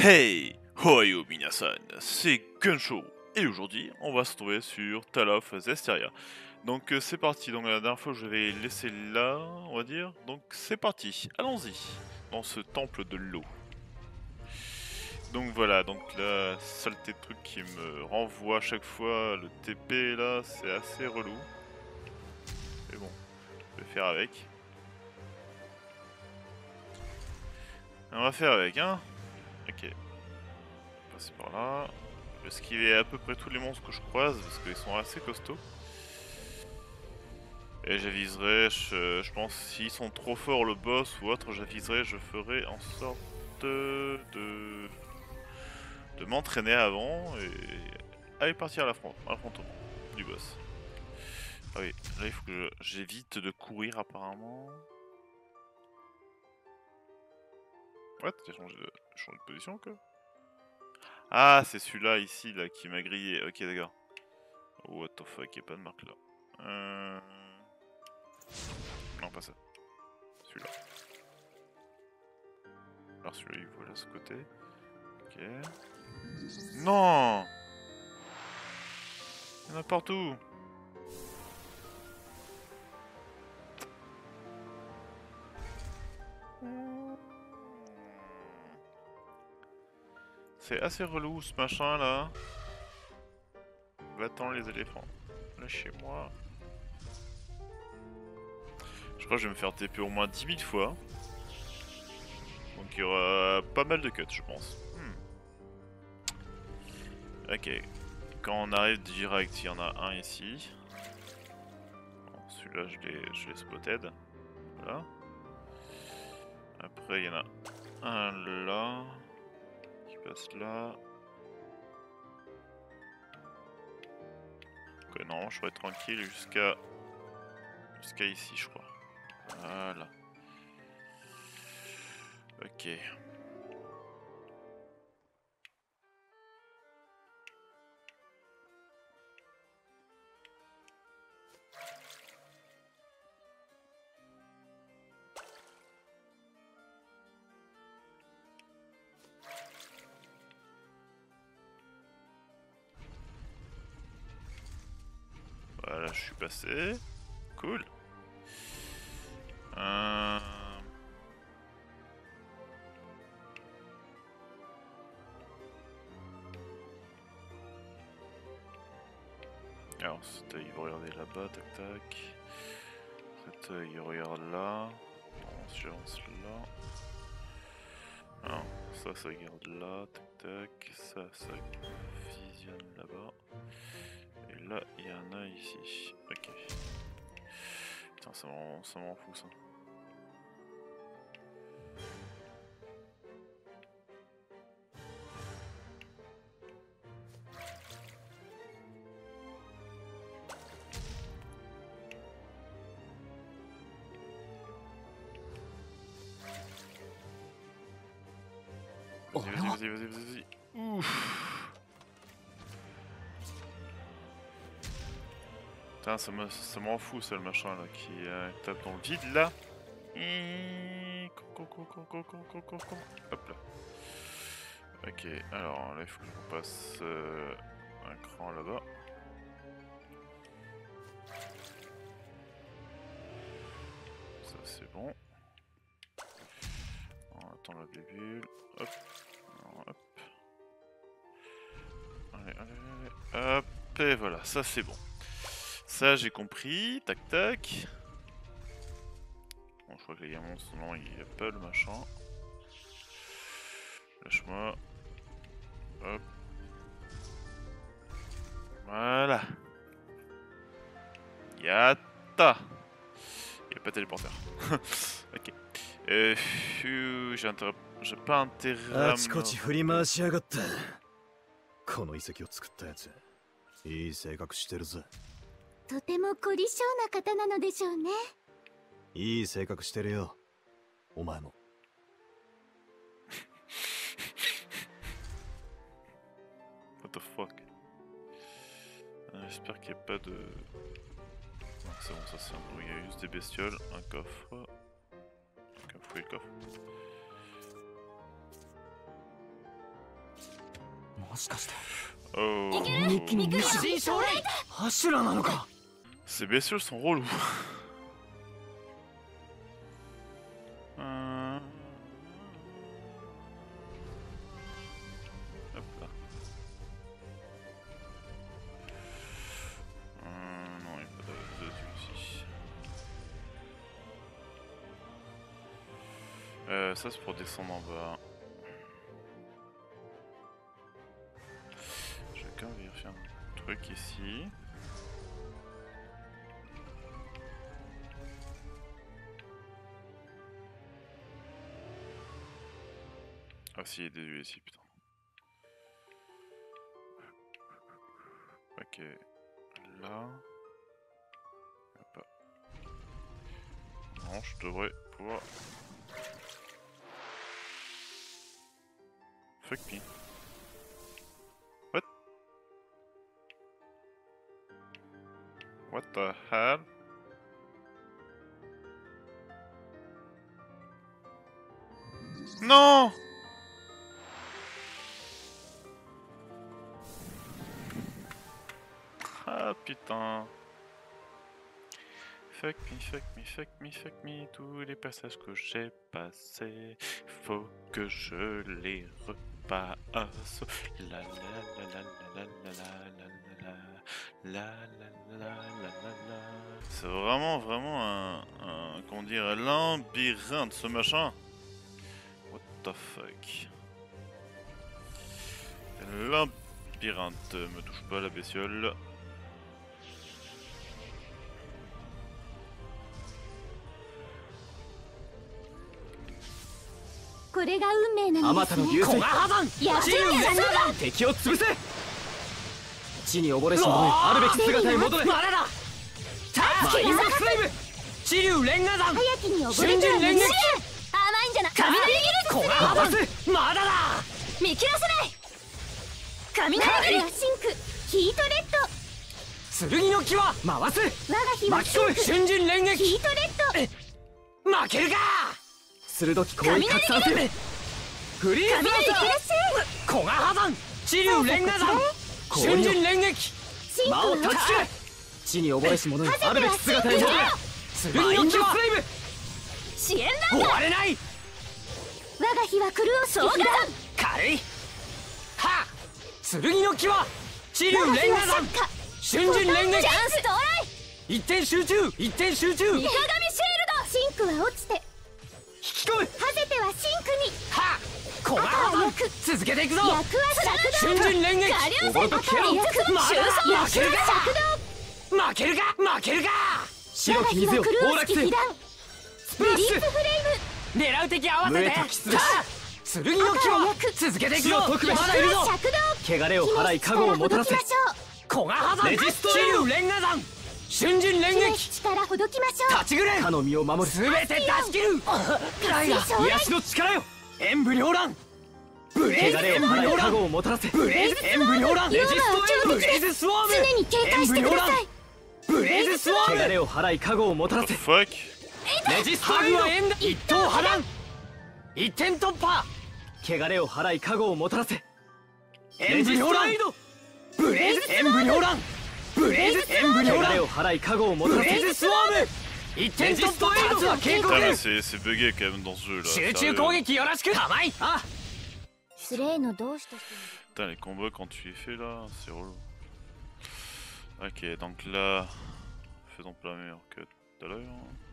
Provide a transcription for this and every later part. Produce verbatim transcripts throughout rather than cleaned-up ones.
Hey! Hoyo minasan, c'est Gunshow et aujourd'hui on va se retrouver sur Tale of Zestiria. Donc euh, c'est parti, donc la dernière fois je vais laisser là, on va dire. Donc c'est parti, allons-y, dans ce temple de l'eau. Donc voilà, donc la saleté de truc qui me renvoie à chaque fois, le T P là, c'est assez relou. Mais bon, je vais faire avec. On va faire avec, hein. Ok. Passer par là. Je vais esquiver à peu près tous les monstres que je croise parce qu'ils sont assez costauds. Et j'aviserai, je, je pense, s'ils sont trop forts le boss ou autre, j'aviserai, je ferai en sorte de, de, de m'entraîner avant et aller partir à l'affrontement du boss. Ah oui, là il faut que j'évite de courir apparemment. Ouais, t'as changé de, changé de position quoi. Ah, c'est celui-là ici là qui m'a grillé. Ok, d'accord. What the fuck, il n'y a pas de marque là. Euh... Non, pas ça. Celui-là. Alors celui-là, il voit là, ce côté. Ok. Non! Il y en a partout! C'est assez relou ce machin là. Va-t'en les éléphants. Lâchez-moi. Je crois que je vais me faire T P au moins dix mille fois. Donc il y aura pas mal de cuts je pense. Hmm. Ok. Quand on arrive direct, il y en a un ici. Bon, celui-là je l'ai spotted. Voilà. Après il y en a un là. Qui passe là. Ok, non, je serai tranquille jusqu'à jusqu'à ici je crois. Voilà. Ok. Voilà, je suis passé. Cool. Euh... Alors cet œil il va regarder là-bas, tac tac. Cet œil il regarde là. Non, si j'avance là. Alors, ça, ça regarde là, tac tac. Ça, ça visionne là-bas. Et là, il y en a ici. Ok. Putain, ça m'en fout ça. Vas-y, vas-y, vas-y, vas-y, vas-y. Ouf. Putain, ça m'en fout ça le machin là qui euh, tape dans le vide là. Hop là. Ok, alors là il faut que je passe euh, un cran là-bas. Ça c'est bon. On attend la bébule. Hop. Non, hop. Allez, allez, allez. Hop. Et voilà, ça c'est bon. Ça j'ai compris. Tac tac. Bon, je crois que les gamins, sinon il n'y a pas le machin. Lâche-moi. Hop. Voilà. Yatta. Il n'y a pas de téléporteur. Ok. Euh, j'ai pas intérêt à me... この遺跡を作ったやつ、いい性格してるぜ。 とても凝り性な方なのでしょうね。 いい性格してるよ。お前も。 What the fuck? J'espère qu'il n'y a pas de... Non, c'est bon, ça c'est un bruit. Il y a juste des bestioles, un coffre. Donc un fouet le coffre. Oh. Ces bestioles sont relous. Euh... Hop là. Euh, non, il n'y a pas de dessus ici. Euh, ça c'est pour descendre en bas. Je vais quand même vérifier un truc ici. Ah si, il y a des yeux ici, putain. Ok. Là. Hop. Non, je devrais pouvoir... Fuck me. What? What the hell? Non! Ah putain. Fuck me, fuck me, fuck me, fuck me. Tous les passages que j'ai passés, faut que je les repasse. La la la la la la la la la la la la la la. C'est vraiment, vraiment un, un, comment dire, un labyrinthe ce machin. What the fuck. Labyrinthe, me touche pas la bestiole. これが運命なのですね。 古賀破山やってみるぞ。 敵を潰せ。地に溺れし者よ、あるべき姿へ戻れ。まだだ。マインドスレイブ地流煉瓦山早きに溺れ瞬ては陣連撃。 甘いんじゃな雷切り古賀破山まだだ。 見切らせない雷切りはシンクヒートレッ剣の際回す。 ド我が日は巻き込むシンク瞬陣連撃。 ヒートレッド負けるか。鋭き攻撃拡散せ。フリーズ雷切らせ古賀破山地流煉瓦山瞬陣連撃。 シンク魔を断ち切れ。地に溺れし者よ、あるべき姿へ戻れ。剣の際支援終ランガわれない。 我が日は狂う総火軽い。はっ剣の際地流我が日は煉瓦山作家瞬陣連撃。 チャンス到来一点集中一点集中。引三鏡シールドシンクは落ちてき込む。 ハゼてはシンクにはっ古賀破山続けていくぞ。 役は瞬尺陣連撃。 我流おぼろと消えろ。 役まだ役負けるか。 尺負けるか負けるか。 我が白き水よ日は狂崩落せ。 う式被弾スプラッシュリリースフレイム狙う敵合わせて。 無へときつぶしさあ剣の際続けていくぞ。 白特別まだいるぞ。 尺動汚れを払い加護をもたらせ。 決めし古賀破山レジスト地流煉瓦山瞬陣連力撃。 力ほどきましょう立ちぐれ。かの身を守る。すべて出し切る。ライガ水晶癒しの力よ。演武両乱ブレイズ。演武両乱をもたらせ。ブレイズ演武両乱。レジストブレイズスワーム。 常に警戒してくださいブレイズスワーム。汚れを払い加護をもたら What せ。 the fuck? レジストハグはエンド一等破断一点突破。汚れを払い加護をもたらせ。演武両乱ブレイズ演武両乱ブレイズ演武両乱。汚れを払い加護をもたらせ。ブレイズスワーム一点突破。勝つは警告。 Putain, mais c'est c'est bugué quand même dans ce jeu là. 集中 sérieux. 攻撃よろしく。構い。あスレイの同志として Putain, les combats quand tu les fais là, c'est relou. Ok, donc là, faisons pas meilleur que tout à l'heure.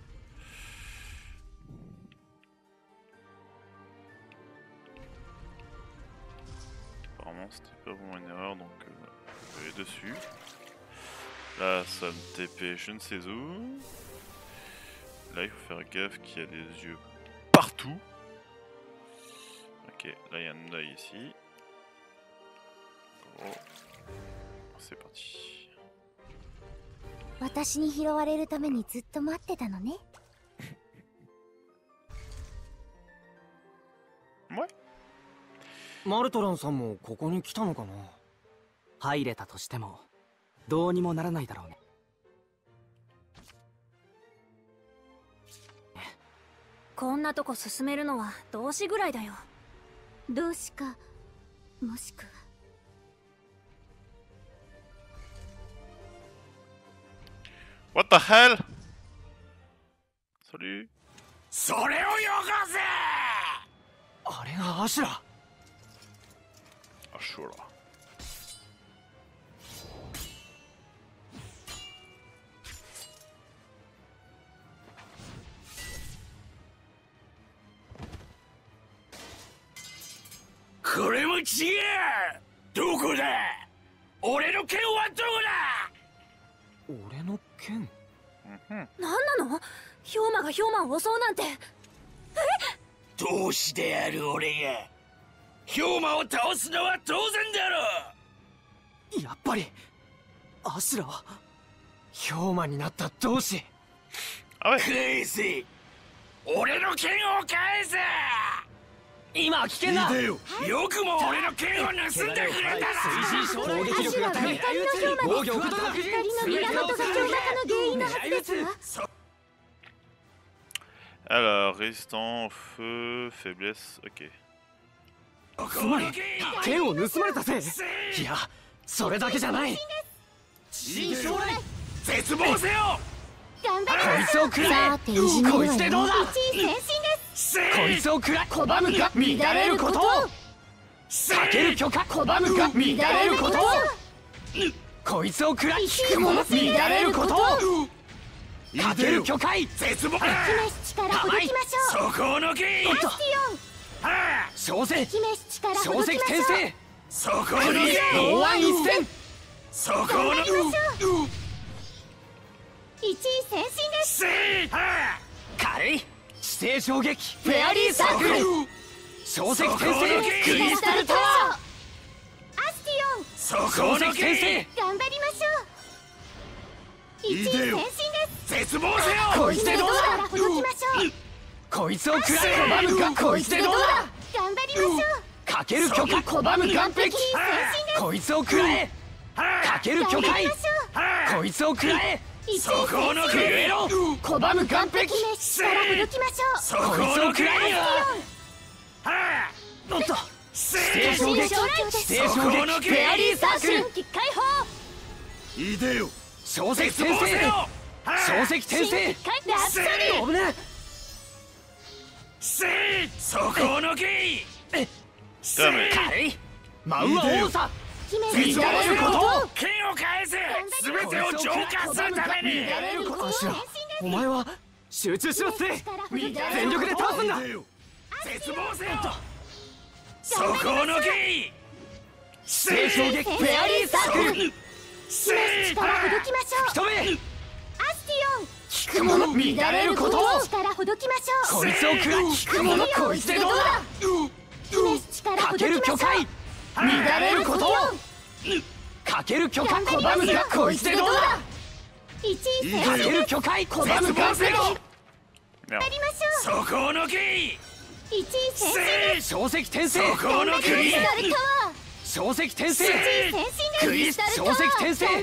Apparemment, c'était pas vraiment une erreur, donc euh, je vais aller dessus. Là, ça me T P je ne sais où. Là, il faut faire gaffe qu'il y a des yeux partout. Ok, là, il y a un œil ici. Oh. C'est parti. 私に拾われるためにずっと待ってたのね Ouais. マルトランさんもここに来たのかな。入れたとしてもどうにもならないだろうね。 こんなとこ進めるのは同志ぐらいだよ。 同志かもしくは What the hell? Salut. それをよこせ。 あれがアシュラ。 アシュラ。 これも違う。どこだ。俺の剣はどこだ。 俺の剣。 何なの？ヒョウマがヒョウマを襲うなんて。 同志である俺がヒョウマを倒すのは当然だろ。 やっぱりアシュラはヒョウマになった同志。 あれ。 返せ。俺の剣を返せ。 今は危険だ。 よくも俺の剣を盗んでくれたな。 攻撃力が高い。防御をことなく光の源が強化の原因のはずですわ。 Alors, résistant, feu, faiblesse, ok. つまり剣を盗まれたせい。いや、それだけじゃない。 新将来絶望せよ。 頑張こいつを食らえ。 さていじめこいつでどうだ。 一位前進ですこいつを食らえ。拒むか乱れること。かける許可拒むか乱れること。こいつを食らい引くもの乱れること。かける許可絶望。 姫七からほどきましょう。 そこをのけ。 アスティ小生オン姫七からほ小どきましょう。 石転生。 そこをのけ。 剛腕一戦。 そこをの頑張りましょけ。 う。一位前進ですせい。 軽い地底衝撃フェアリーサークル。小石転生クリスタルタワー。 アスティオンそこ小をの石転生。 頑張りましょう。一位前進です絶望せよ。 こいつでどうだ。 からほどきましょう。 こいつを食らえ。拒むかこいつでどうだ。 頑張りましょう。 かける許可拒む完璧。こいつを食らえ。かける許可頑張りましょこいつを食らえ。 う。一位そこをの前進け。 えろ拒む完璧。 姫七からほどきましょう。 そこをこいつをのけ。 食らえ。おっとせ地底衝撃地底衝撃フェアリーサークル。 新規解放。 いでよ。 小石転生。小石転生。 解ラプソディ危ねせい。そこをのけ。 ダメ。 軽いマウア王座。 姫乱れること。 剣を返せ。すべてを浄化するために。 乱れることアシュラお前は集中しろって全力で倒すんだ。 絶望せよ。そこをのけ。 地底衝撃フェアリーサークル。 姫七からほどきましょう。 一目アスティオン聞くもの乱れること。 姫七からほどきましょう。 こいつを食らい聞くものこいつでどうだ。 姫七からかけほどきましょう。 る許可乱れること。かける許可拒むかこいつでどうだ。 一位前か進ける許可拒むか絶望せよ。 やりましょう。 そこをのけ。 一位前進せい。 小石転生そこをのけ。 クリスタルタワー。 小石転生。 一位前進です。 クリスタルタワー頑張りましょ小石転生う。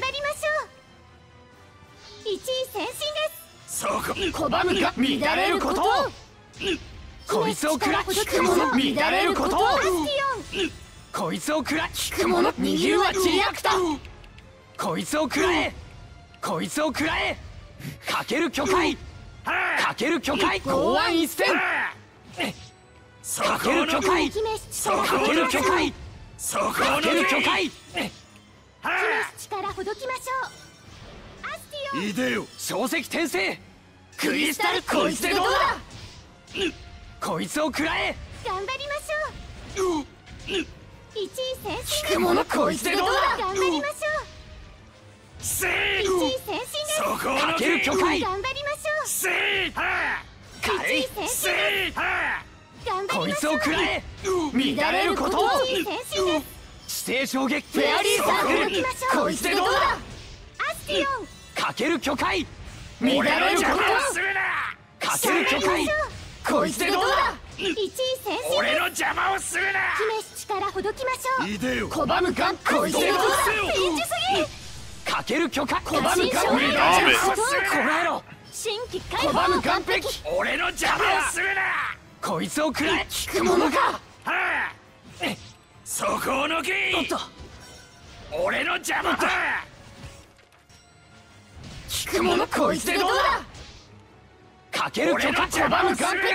一位前進です。 そこ。 拒むか乱れること。こいつを食らい聞くもの乱れること。 アスティオンこいつを食らい聞くもの握るはチリアクタ。こいつを食らえ。こいつを食らえ。かける許可かける許可剛腕一戦。 そかけこをのけ。 る許可姫七からかける許可そこをかのけ。 ける許可姫七からほどきましょう。アスティオンいでよ。 小石転生クリスタルこいつでどうだ。こいつを食らえ。 頑張りましょう。一位前進聞くものこいつでどうだ。 頑張りましょせう。 い。 一位前進です。 そこをのかけるけ。 許可頑張りましょう。 せい。 軽い一位前進せい。 頑張こいつりましょう。 を食らえ。乱れること。 一位前進です。 地底衝撃フェアリーサークル。こいつでどうだ。 アスティオンかける許可乱俺のれるこ邪魔をと。 するな。 かける許可こいつでどうだ。 一位前進俺の邪魔をするな。 姫七からほどきましょう。 いでよ。 拒むかこいつでどうだ。 信じすぎかける許可拒むか新将来ダメこらえろ。 新規解放。 拒む完璧。 俺の邪魔をするな。 こいつを食らえ。聞くものか。 はあ。そこをのけ。 おっと俺の邪魔だ。 聞効くものこいつでどうだ。かける許可拒む完璧。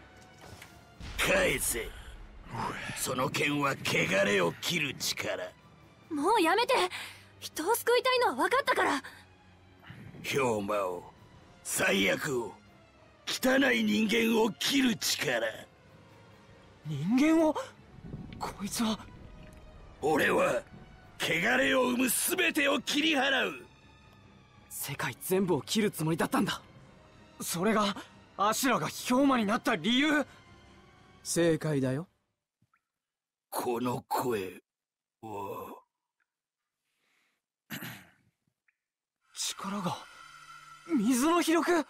返せ。その剣は汚れを切る力。 もうやめて。人を救いたいのは分かったから。 氷魔を、最悪を、汚い人間を切る力。 人間を？こいつは。 俺は汚れを生む全てを切り払う。 世界全部を切るつもりだったんだ。それがアシュラが氷魔になった理由。 正解だよ。 この声は力が水の記録。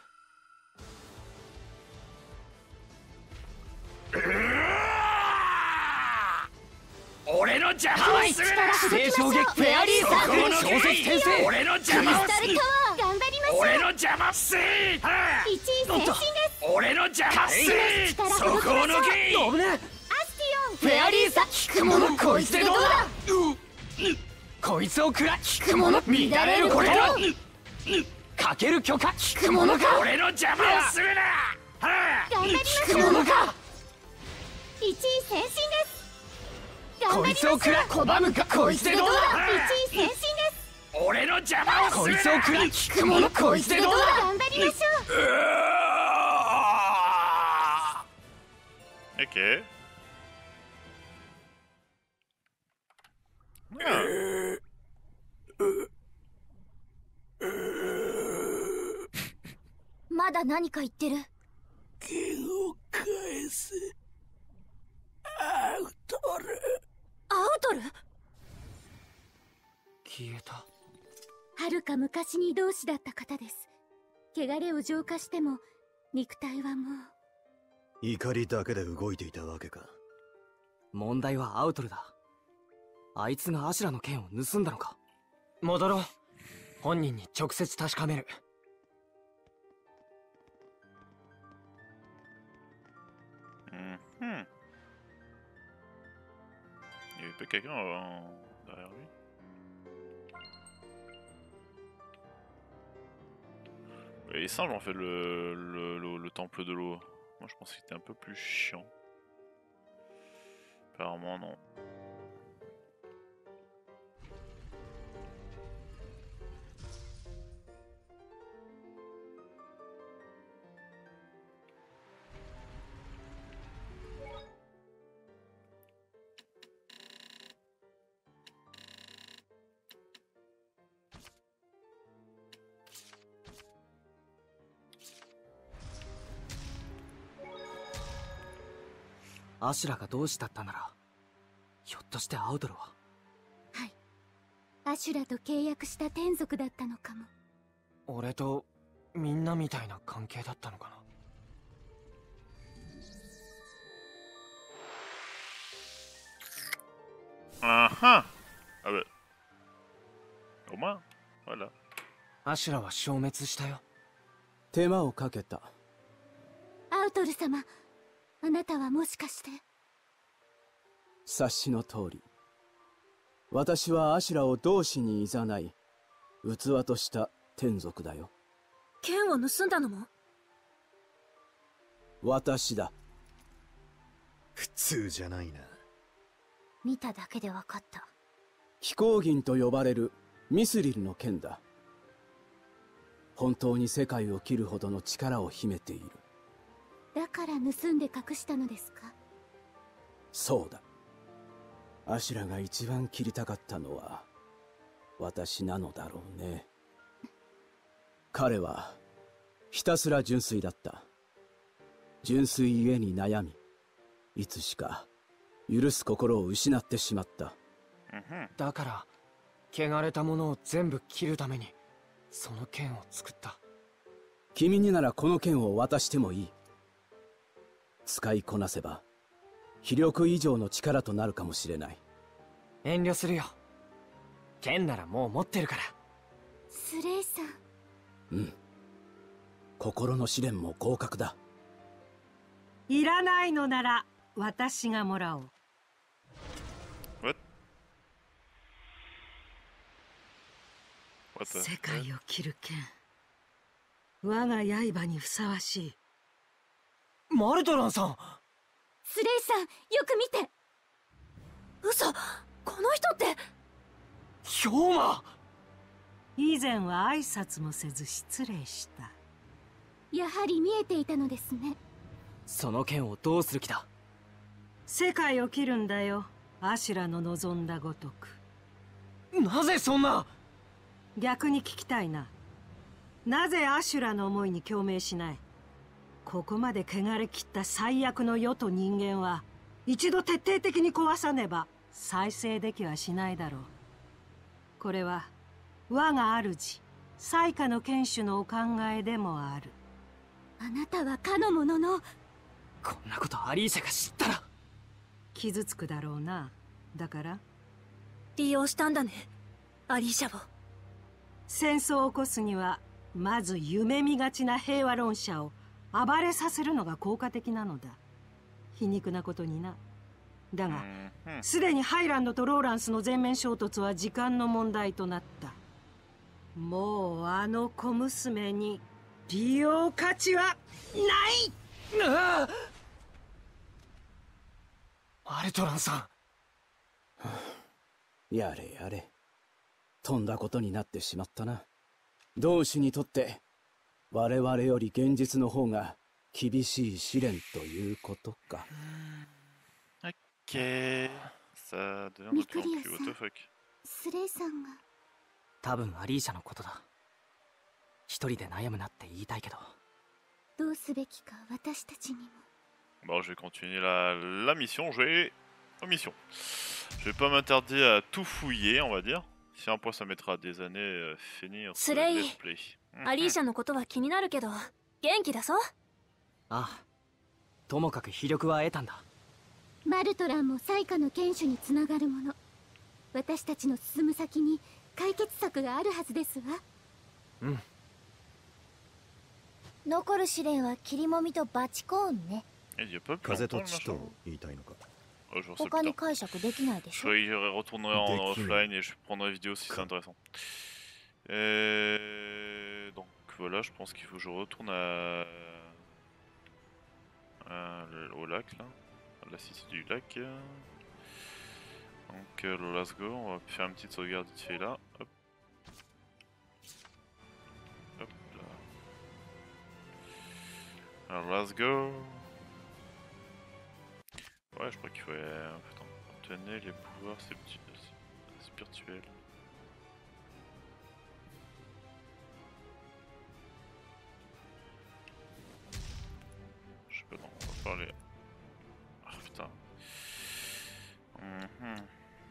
俺の邪魔をするな。 指定衝撃フェアリーサークル小説先生。 俺の邪魔をする。 頑張りましょう。 俺の邪魔する。 一位先進です。 俺の邪魔する。そこを抜け。 危ねえ。 アスティオンフェアリーサー効くものこいつでどうだ。こいつを食ら効くもの乱れるこれをかける許可効くものか。 俺の邪魔をするな。 頑張りましょう。 効くものか。 一位先進です。 こいつを食ら拒むか。こいつでどうだ。 一位先進です。 俺の邪魔をするな。 こいつを食ら効くものこいつでどうだ。 頑張りましょう。 Ok. Ah. まだ何か言ってる。 剣を返せ。アウトル。 アウトル？ 消えた。 はるか昔に同志だった方です。汚れを浄化しても肉体はもう。 怒りだけで動いていたわけか。 問題はアウトルだ。あいつがアシュラの剣を盗んだのか。戻ろう。本人に直接確かめる。 Mhm. Il y avait pas quelqu'un en... derrière lui. Et les singes ont fait le, le, le, le temple de l'eau. Moi je pensais que c'était un peu plus chiant. Apparemment non. « アシュラが同志だったなら、ひょっとしてアウトルは。 はい。アシュラと契約した天族だったのかも。 俺とみんなみたいな関係だったのかな。あは。あべ。お前、ほら。 アシュラは消滅したよ。 手間をかけた。 アウトル様。あなたはもしかして。 察しの通り、私はアシュラを同志に誘い、器とした天族だよ。 剣を盗んだのも私だ。 普通じゃないな。 見ただけで分かった。 気候銀と呼ばれるミスリルの剣だ。本当に世界を切るほどの力を秘めている。 だから盗んで隠したのですか？ そうだ。アシュラが一番切りたかったのは私なのだろうね。彼はひたすら純粋だった。純粋ゆえに悩み、いつしか許す心を失ってしまった。 だから汚れたものを全部切るためにその剣を作った。 君にならこの剣を渡してもいい。使いこなせば非力以上の力となるかもしれない。 遠慮するよ。剣ならもう持ってるから。 スレイさん。 うん。心の試練も合格だ。 いらないのなら私がもらおう。世界を切る剣、 我が刃にふさわしい。 マルトランさん。 スレイさん、よく見て。嘘、この人って氷馬。 以前は挨拶もせず失礼した。 やはり見えていたのですね。 その剣をどうする気だ。 世界を切るんだよ、アシュラの望んだごとく。 なぜそんな。 逆に聞きたいな。なぜアシュラの思いに共鳴しない。ここまで汚れ切った最悪の世と人間は一度徹底的に壊さねば再生できはしないだろう。これは我が主彩花の剣主のお考えでもある。 あなたはかの者の。 こんなことアリーシャが知ったら傷つくだろうな。だから利用したんだね、アリーシャを。 戦争を起こすにはまず夢見がちな平和論者を暴れさせるのが効果的なのだ。皮肉なことにな。だがすでにハイランドとローランスの全面衝突は時間の問題となった。もうあの小娘に利用価値はない。 ああ、マルトランさん。やれやれ、とんだことになってしまったな。同志にとって我々より現実の方が厳しい試練ということか。 オッケー。さあ、でミクリアさん、スレイさんが。 多分アリーシャのことだ。一人で悩むなって言いたいけど。 どうすべきか私たちにも。 Bon, je vais continuer la, la mission. Je vais aux missions. Je vais pas m'interdire à tout fouiller, on va dire. Si un point ça mettra des années à finir ce let's play. アリーシャのことは気になるけど元気だぞ。 ああ、ともかく非力は得たんだ。 マルトランも彩花の剣手につながるもの。私たちの進む先に解決策があるはずですわ。 うん。 残る試練は切りもみとバチコーンね。 風と地と言いたいのか。 他に解釈できないでしょ。 Je retournerai en offline et je prendrai vidéo si c'est intéressant. Et donc voilà, je pense qu'il faut que je retourne à, à au lac là, à la cité du lac. Donc euh, let's go, on va faire une petite sauvegarde vite fait là. Hop. Hop là. Alors let's go. Ouais, je crois qu'il faut euh, obtenir les pouvoirs spirituels. Je sais pas, non, on va parler. Ah putain. Mm-hmm.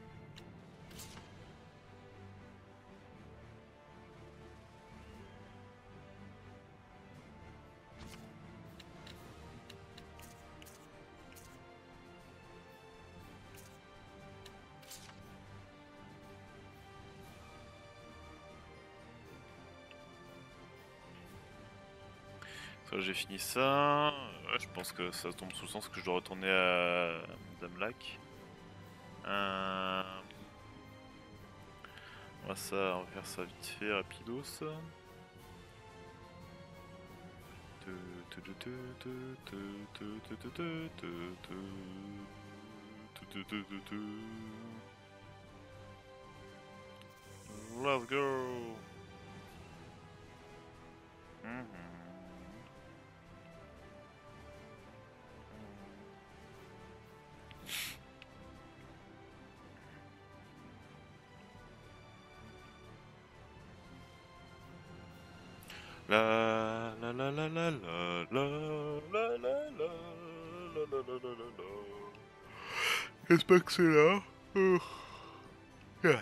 J'ai fini ça. Ouais, je pense que ça tombe sous le sens que je dois retourner à Madame Lac. Euh... On va ça, on va faire ça vite fait, rapidos. Let's go. Mm-hmm. La la la la la la la la la la la la la la la. J'espère que c'est là. Oh. Yeah.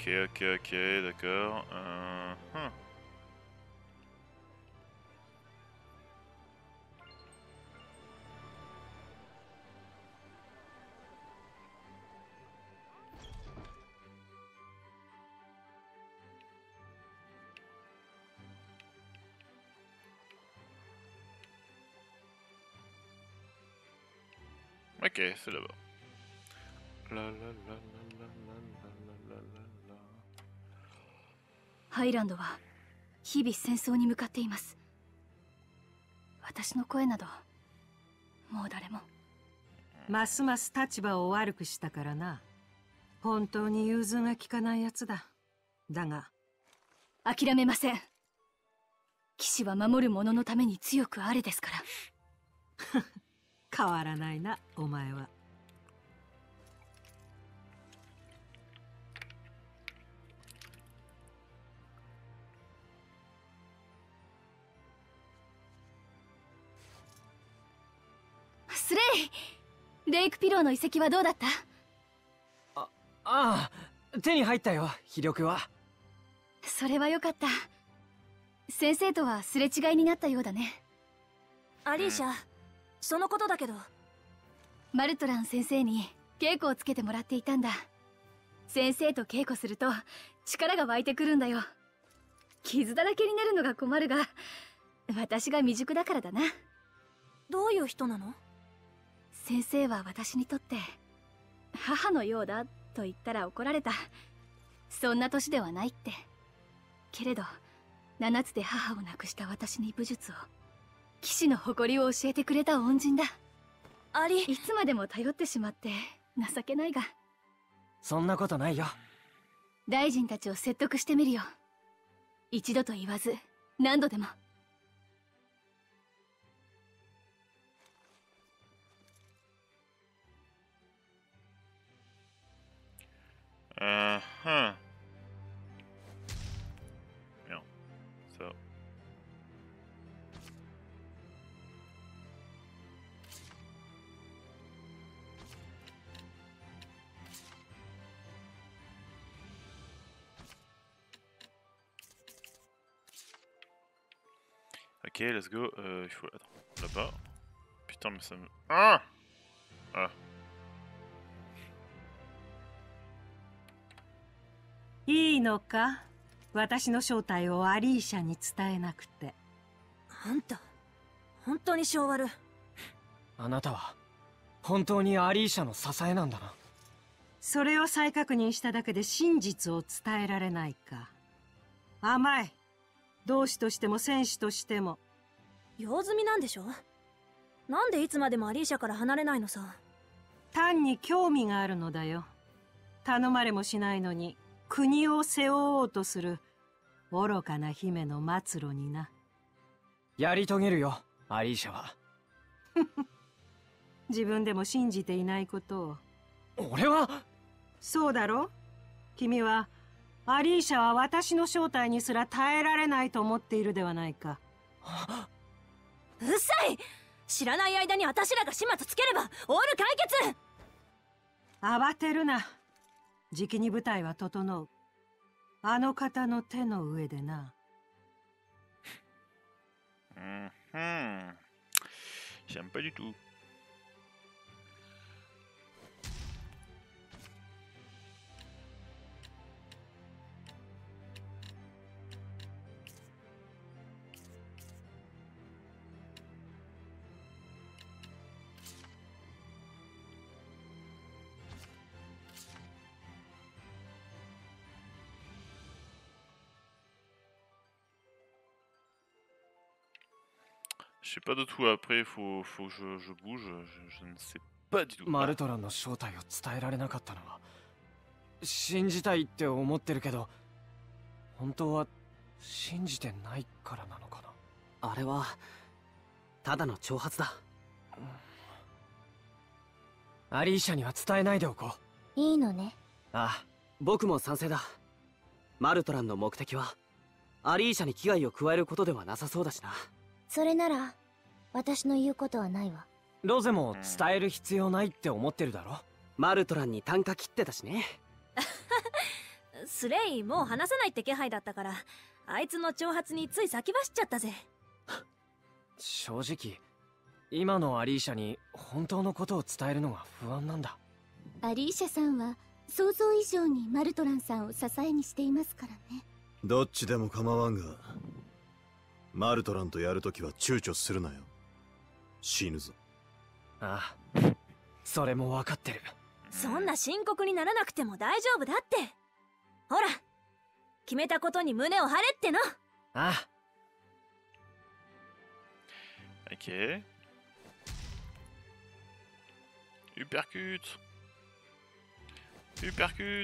Ok, ok, ok, d'accord. Euh, hum. Ok, c'est là-bas. La, la, la, la, la, la, la, la, la. ハイランドは日々戦争に向かっています。私の声などもう誰も。 ますます立場を悪くしたからな。本当に融通が利かないやつだ。だが諦めません。騎士は守る者のために強くあれですから。 変わらないな、お前は。 スレイ、レイクピローの遺跡はどうだった？ あ、ああ、手に入ったよ、秘力は。 それはよかった。先生とはすれ違いになったようだね。 アリーシャ、そのことだけど、 マルトラン先生に稽古をつけてもらっていたんだ。先生と稽古すると力が湧いてくるんだよ。傷だらけになるのが困るが、私が未熟だからだな。 どういう人なの？ 先生は私にとって母のようだと言ったら怒られた。そんな年ではないって。けれど七つで母を亡くした私に武術を、騎士の誇りを教えてくれた恩人だ。 アリ、 いつまでも頼ってしまって情けないが。 そんなことないよ。 大臣たちを説得してみるよ。一度と言わず何度でも。 Uh huh. Bien. Ça. Ok, let's go. Euh, il faut. Attends, là-bas. Putain, mais ça me. Ah! Ah. いいのか、私の正体をアリーシャに伝えなくて。 あんた本当に性悪。 あなたは本当にアリーシャの支えなんだな。 それを再確認しただけで真実を伝えられないか。甘い。同志としても戦士としても。 用済みなんでしょ？なんでいつまでもアリーシャから離れないのさ。 単に興味があるのだよ。頼まれもしないのに国を背負おうとする愚かな姫の末路にな。 やり遂げるよ、アリーシャは。 自分でも信じていないことを。 俺は。 そうだろ？君はアリーシャは私の正体にすら耐えられないと思っているではないか。 うっさい！知らない間に私らが始末つければオール解決！ 慌てるな。じきに舞台は整う。あの方の手の上でな。 Mhm. J'aime pas du tout. Je sais pas de tout, après faut, faut que je, je bouge, je, je ne sais pas du tout. マルトランの正体を伝えられなかったのは信じたいって思ってるけど、本当は信じてないからなのかな。 あれはただの挑発だ、 うん、アリーシャには伝えないでおこう。いいのね。 ああ、僕も賛成だ。マルトランの目的はアリーシャに危害を加えることではなさそうだしな。 それなら私の言うことはないわ。 ロゼも伝える必要ないって思ってるだろ。 マルトランに啖呵切ってたしね。 スレイもう話さないって気配だったから、あいつの挑発につい先走っちゃったぜ。 正直今のアリーシャに本当のことを伝えるのが不安なんだ。 アリーシャさんは想像以上にマルトランさんを支えにしていますからね。 どっちでも構わんが、マルトランとやるときは躊躇するなよ。死ぬぞ。 ああ、それも分かってる。 そんな深刻にならなくても大丈夫だって。ほら、決めたことに胸を張れっての。 ああ。 Ok. Uppercut. Uppercut.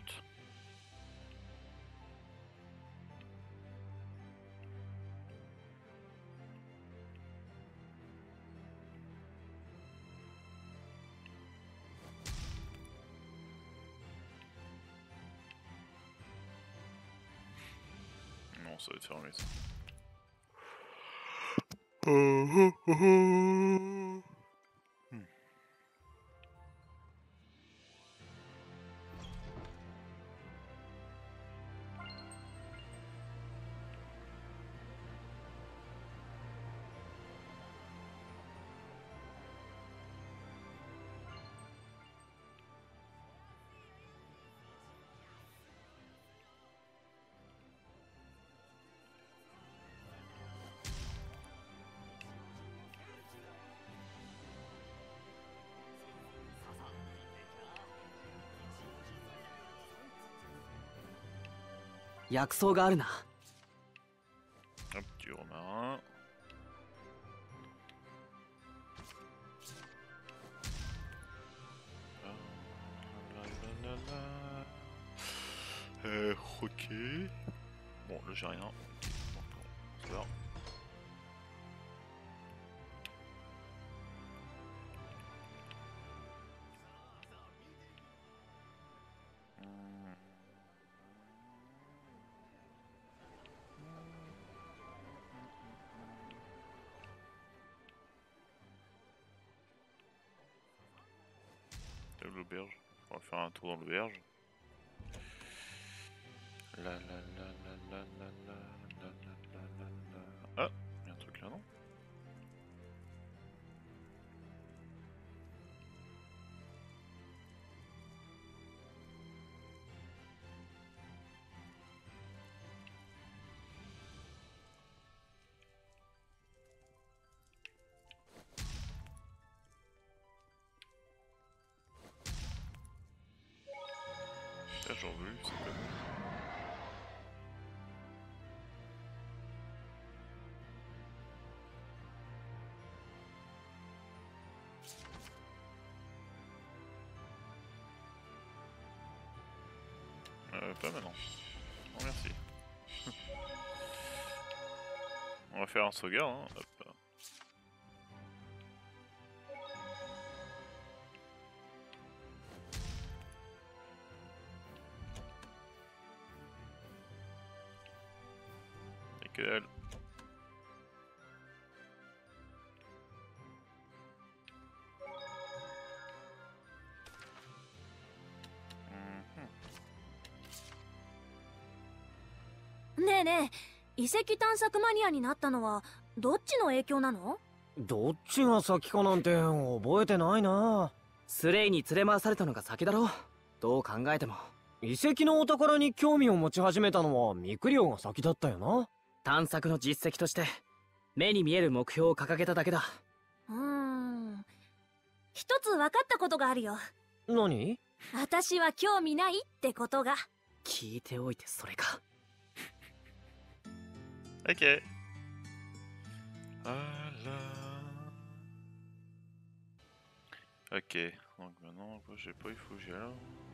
Non, ça va être fermé ça. Hmm. 薬草があるな。 Hop, du romarin. Euh, ok. Bon, là j'ai rien. Ok, bon, ça va. L'auberge. On va faire un tour dans l'auberge. La la la la la la la la la la la. Ah, il y a un truc là, non? Là j'en veux, c'est pas bon. Euh, pas maintenant. Non merci. On va faire un sauvegarde, hein. Hop. Et que dalle. ねえねえ、遺跡探索マニアになったのはどっちの影響なの？ どっちが先かなんて覚えてないな。 スレイに連れ回されたのが先だろ。どう考えても遺跡のお宝に興味を持ち始めたのはミクリオが先だったよな。 探索の実績として目に見える目標を掲げただけだ。 うーん、一つ分かったことがあるよ。 何？ 私は興味ないってことが。 聞いておいてそれか。 Ok. Voilà. Ok, donc maintenant, j'ai pas, il faut que j'y aille.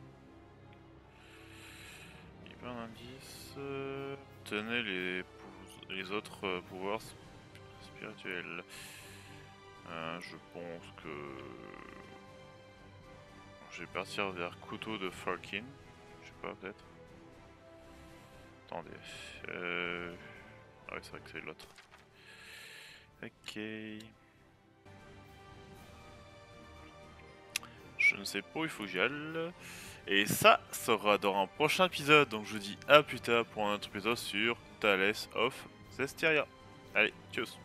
Il y a un indice. Euh, tenez les, les autres euh, pouvoirs sp spirituels. Euh, je pense que je vais partir vers couteau de Falkin. Je sais pas, peut-être. Attendez. Euh... Ah ouais, c'est vrai que c'est l'autre. Ok. Je je ne sais pas où il faut que j'y aille. Et ça sera dans un prochain épisode, donc je vous dis à plus tard pour un autre épisode sur Tales of Zestiria. Allez, tchuss.